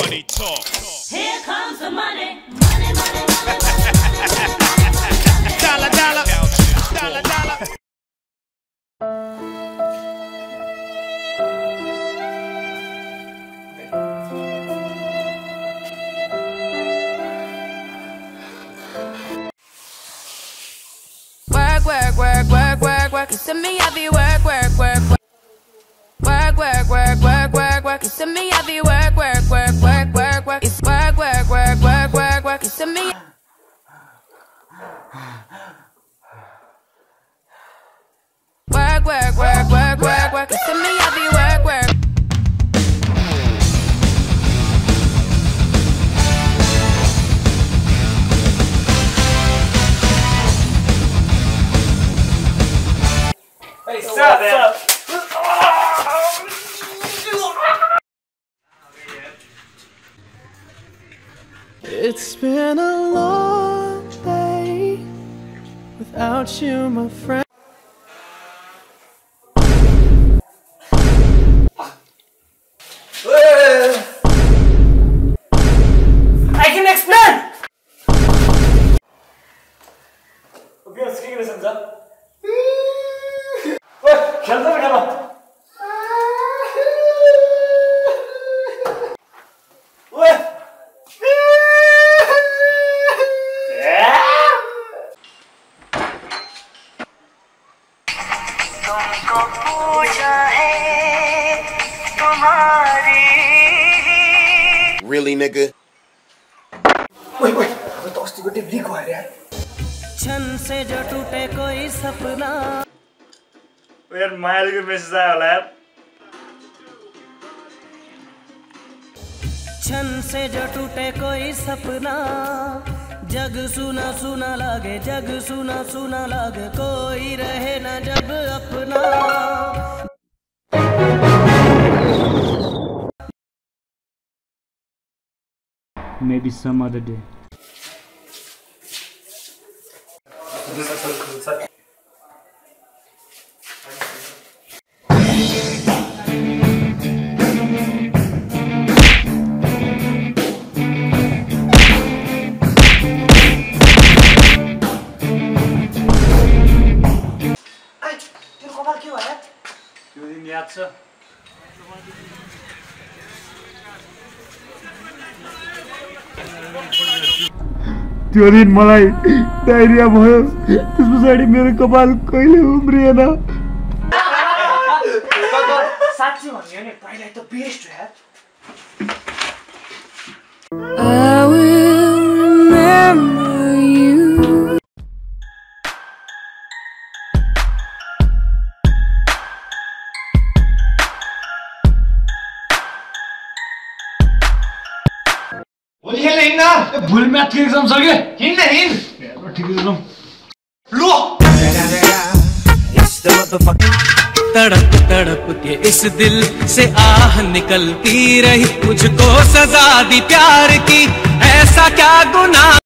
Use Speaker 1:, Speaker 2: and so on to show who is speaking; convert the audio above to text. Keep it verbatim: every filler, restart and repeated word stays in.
Speaker 1: Money talk.
Speaker 2: Here comes the money. Money, money, money, money.
Speaker 1: Dollar, dollar. Dollar, dollar.
Speaker 3: Work, work, work, work, work, work. You see me, I be work, work, work, work. Work, work, work, work, work, work. You see me, I be work, work, work, work, work, work. It's work, work, work, work, work, work. You see me. Work, work, work, work, work, work. You see me, I be work, work.
Speaker 4: Hey, stop, stop.
Speaker 5: It's been a long day without you, my friend.
Speaker 4: I can explain. Okay, screen is समझा. ओए, खेलता है खेलो. ओए.
Speaker 6: तुमको पूछा है तुम्हारी.
Speaker 7: Really, nigga?
Speaker 4: ओए ओए, वो तो अस्ति को टिप्पणी को है यार.
Speaker 5: छन से जो टूटे कोई सपना.
Speaker 4: यार माइल को मैसेज आया होला यार.
Speaker 5: छन से जो टूटे कोई सपना. जग सुना सुना लागे, जग सुना सुना लागे. कोई रहे ना जब अपना.
Speaker 8: Maybe some other day.
Speaker 4: त्यो दिन याद छ?
Speaker 8: त्यो दिन मलाई डायरिया भयो. त्यस पछाडि मेरो कपाल कहिले उम्रिएन.
Speaker 4: साच्चै भन्यो नि पहिला त बेस्ट हो यार.
Speaker 3: I will remember you.
Speaker 4: भोलि खेल्ने हिँड्न. भोलि म्याथको एक्जाम छ के? हिँड्न हिँड. ठिकै छ. लो.
Speaker 5: तड़प तड़प के इस दिल से आह निकलती रही. मुझको सजा दी प्यार की, ऐसा क्या गुनाह.